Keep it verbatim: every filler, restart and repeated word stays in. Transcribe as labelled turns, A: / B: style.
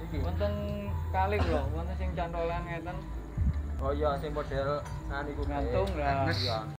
A: iki.
B: Wonten kali lho, wonten sing cantolan ngeten.
A: Oh iya sing model ngene iku
B: Gantung lah.
A: Iya.